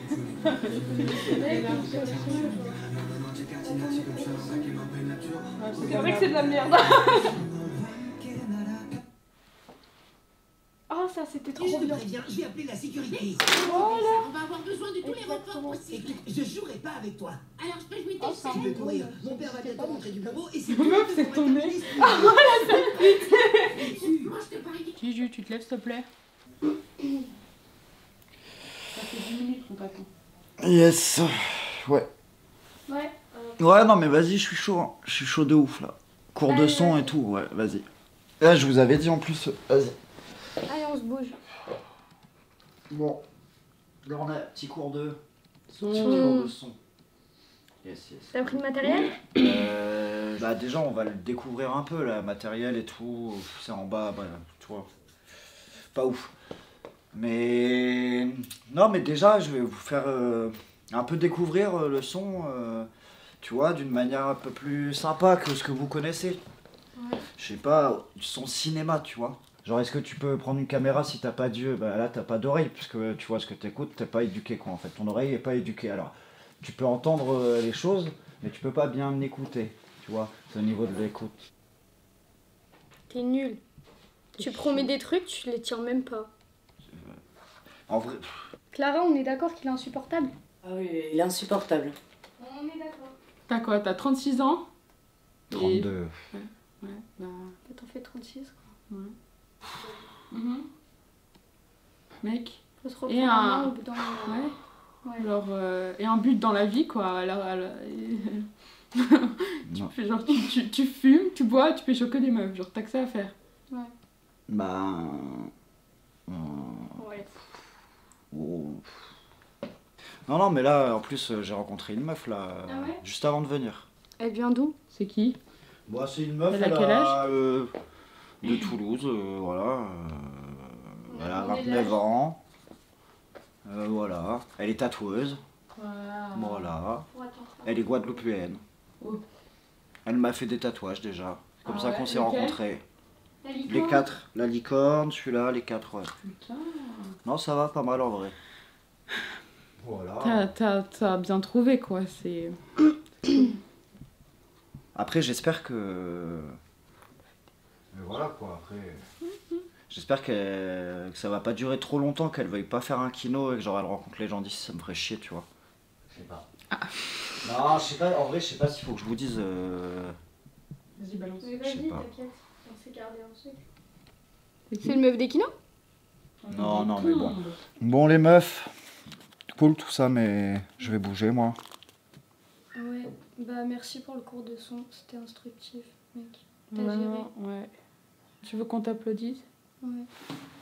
C'est vrai que c'est de la merde. Oh, ça c'était trop bien. Je vais appeler la sécurité. Voilà. On va avoir besoin de tous les renforts possibles. Je jouerai pas avec toi. Alors je peux jouer Oh, tes ça Tu peux courir. Mon père va bientôt rentrer du bureau et c'est Meuf, c'est ton nez. Moi je te parie. Juju, tu te lèves s'il te plaît. Ça fait 10 minutes qu'on t'attend. Yes. Ouais. Ouais. Ouais, non, mais vas-y, je suis chaud. Hein. Je suis chaud de ouf, là. Cours de son et tout, ouais, vas-y. Là, je vous avais dit en plus, vas-y. Allez, on se bouge. Bon. Là, on a petit cours de son. Yes, yes. T'as pris le matériel? Bah, déjà, on va le découvrir un peu, là, matériel et tout. C'est en bas, bah, tu vois. Pas ouf. Mais. Non, mais déjà, je vais vous faire un peu découvrir le son, tu vois, d'une manière un peu plus sympa que ce que vous connaissez. Ouais. Je sais pas, du son cinéma, tu vois. Genre, est-ce que tu peux prendre une caméra si t'as pas d'yeux? Bah là, t'as pas d'oreille, parce que tu vois ce que t'écoutes, t'es pas éduqué, quoi, en fait. Ton oreille est pas éduquée. Alors, tu peux entendre les choses, mais tu peux pas bien écouter, tu vois. C'est au niveau de l'écoute. T'es nul. Tu promets des trucs, tu les tiens même pas. En vrai, Clara, on est d'accord qu'il est insupportable? Ah oui, il est insupportable. On est d'accord. T'as quoi? T'as 36 ans? 32. Ouais, bah. T'en fais 36, quoi. Ouais. Mec. Faut se Et reprendre un- au bout d'un moment. Ouais. Ouais. Alors, et un but dans la vie, quoi. Alors, Non. genre, tu fumes, tu bois, tu fais choquer des meufs. Genre, t'as que ça à faire. Bah. Ouais. Oh. Non, non, mais là, en plus, j'ai rencontré une meuf, là, Ah ouais juste avant de venir. Elle vient d'où? C'est qui? Bon, c'est une meuf, Elle a quel âge de Toulouse, voilà. Elle a On est 29 l'âge. ans. Voilà. Elle est tatoueuse. Voilà. Voilà. Oh, attends, Elle est guadeloupéenne. Oh. Elle m'a fait des tatouages déjà. C'est comme Ah ça ouais, qu'on s'est lesquels? rencontrés. La Les licorne. 4. La licorne, celui-là, les 4, ouais. Putain. Non, ça va pas mal en vrai. Voilà. T'as bien trouvé, quoi. C'est. Après, j'espère que. Mais voilà quoi, après. J'espère que ça va pas durer trop longtemps, qu'elle veuille pas faire un kino et que genre elle rencontre les gens d'ici, ça me ferait chier, tu vois. Je sais pas. Non, je sais pas, en vrai, je sais pas s'il faut que je vous dise. Vas-y, balance. Mais Je sais vas-y, pas. t'inquiète. On s'est gardé un secret. C'est C'est le meuf des kinos? Non, non, mais bon. Bon, les meufs, cool tout ça, mais je vais bouger moi. Ouais. Bah merci pour le cours de son. C'était instructif, mec. T'as Ouais, géré. ouais. Tu veux qu'on t'applaudisse? Ouais.